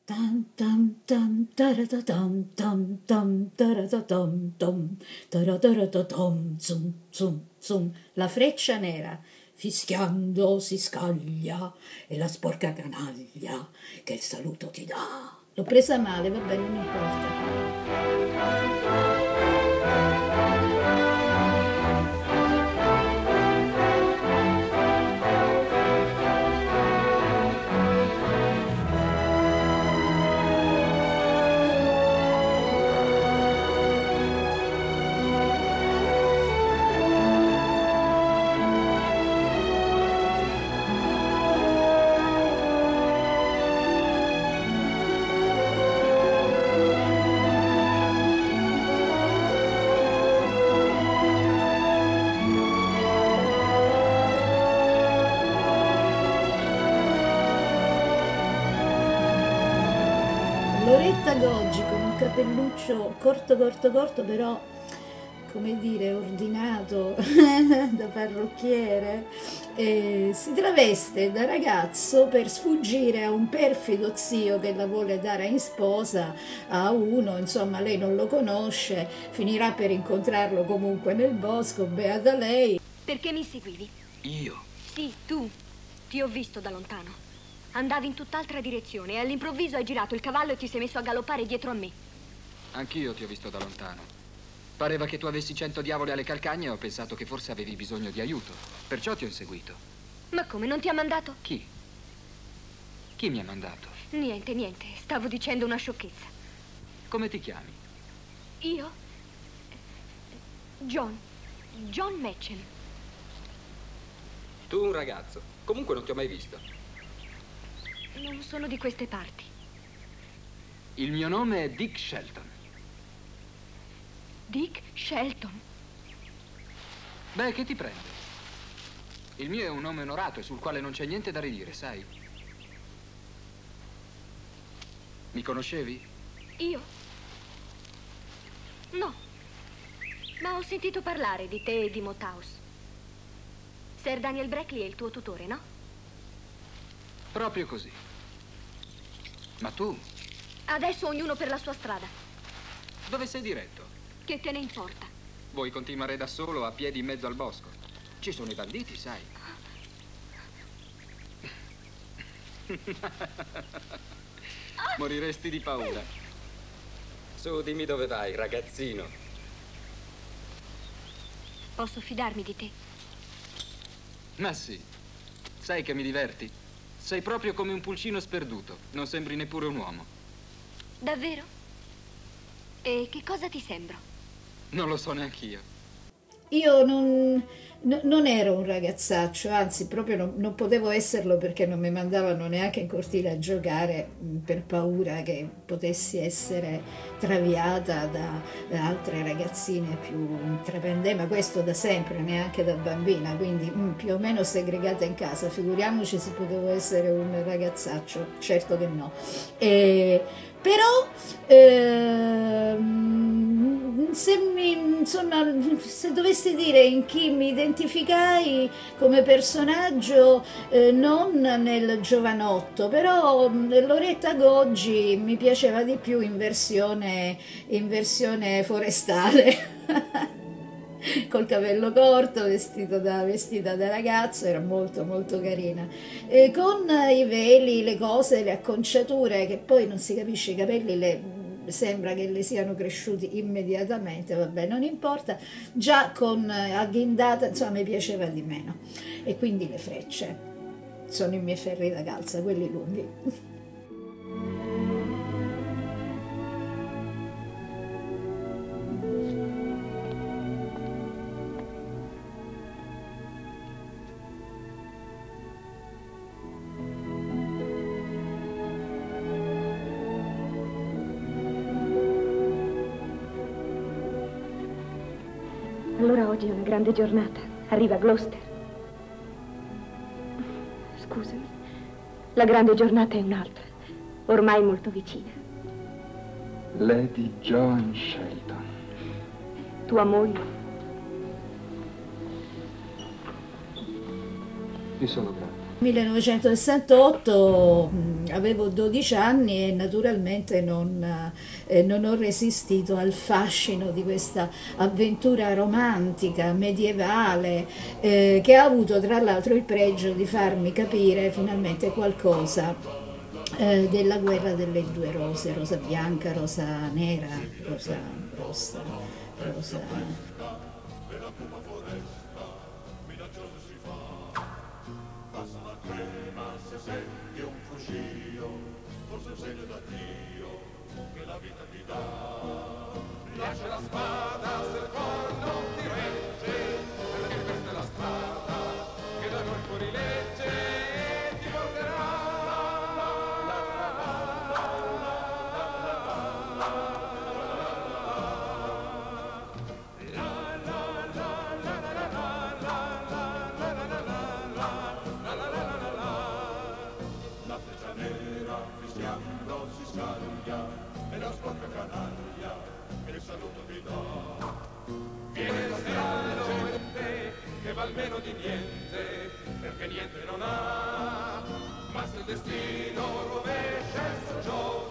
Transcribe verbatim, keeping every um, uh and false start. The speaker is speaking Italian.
Tam tam tam taratatam tam tam taratatam tom tarataratatam zum zum zum. La freccia nera fischiando si scaglia e la sporca canaglia che il saluto ti dà. L'ho presa male, vabbè, non importa. Loretta Goggi con un capelluccio corto corto corto, però come dire ordinato da parrucchiere, eh, si traveste da ragazzo per sfuggire a un perfido zio che la vuole dare in sposa a uno, insomma lei non lo conosce, finirà per incontrarlo comunque nel bosco, beata lei. Perché mi seguivi? Io? Sì, tu. Ti ho visto da lontano. Andavi in tutt'altra direzione e all'improvviso hai girato il cavallo e ti sei messo a galoppare dietro a me. Anch'io ti ho visto da lontano. Pareva che tu avessi cento diavoli alle calcagna e ho pensato che forse avevi bisogno di aiuto. Perciò ti ho inseguito. Ma come, non ti ha mandato? Chi? Chi mi ha mandato? Niente, niente. Stavo dicendo una sciocchezza. Come ti chiami? Io? John. John Matcham. Tu un ragazzo. Comunque non ti ho mai visto. Non sono di queste parti. Il mio nome è Dick Shelton. Dick Shelton? Beh, che ti prende? Il mio è un nome onorato e sul quale non c'è niente da ridire, sai? Mi conoscevi? Io? No. Ma ho sentito parlare di te e di Moathouse. Sir Daniel Brackley è il tuo tutore, no? Proprio così. Ma tu? Adesso ognuno per la sua strada. Dove sei diretto? Che te ne importa? Vuoi continuare da solo a piedi in mezzo al bosco? Ci sono i banditi, sai. Moriresti di paura. Su, dimmi dove vai, ragazzino. Posso fidarmi di te? Ma sì. Sai che mi diverti? Sei proprio come un pulcino sperduto. Non sembri neppure un uomo. Davvero? E che cosa ti sembro? Non lo so neanch'io. Io non, no- non ero un ragazzaccio, anzi proprio non, non potevo esserlo perché non mi mandavano neanche in cortile a giocare mh, per paura che potessi essere traviata da, da altre ragazzine più intraprendenti, ma questo da sempre, neanche da bambina, quindi mh, più o meno segregata in casa, figuriamoci se potevo essere un ragazzaccio, certo che no. E, però ehm, se, mi, insomma, se dovessi dire in chi mi identificai come personaggio, eh, non nel giovanotto, però mh, Loretta Goggi mi piaceva di più in versione, in versione forestale. Col capello corto, vestito da, vestita da ragazzo, era molto molto carina, e con i veli, le cose, le acconciature, che poi non si capisce, i capelli le, sembra che le siano cresciuti immediatamente, vabbè, non importa, già con agghindata, insomma, mi piaceva di meno. E quindi le frecce sono i miei ferri da calza, quelli lunghi. Allora oggi è una grande giornata. Arriva Gloucester. Scusami. La grande giornata è un'altra, ormai molto vicina. Lady Joan Shelton. Tua moglie. Vi sono grato. millenovecentosessantotto mh, avevo dodici anni e naturalmente non, eh, non ho resistito al fascino di questa avventura romantica, medievale, eh, che ha avuto tra l'altro il pregio di farmi capire finalmente qualcosa eh, della guerra delle due rose, rosa bianca, rosa nera, rosa rossa, rosa... Lascia la spada se il cuore non ti regge, perché questa è la strada che da noi fuori legge ti porterà. La freccia nera fischiando si scaglia e la sporca canaglia il saluto ti dà. Viene lo strano in te che val meno di niente, perché niente non ha, ma se il destino rovescia il suo gioco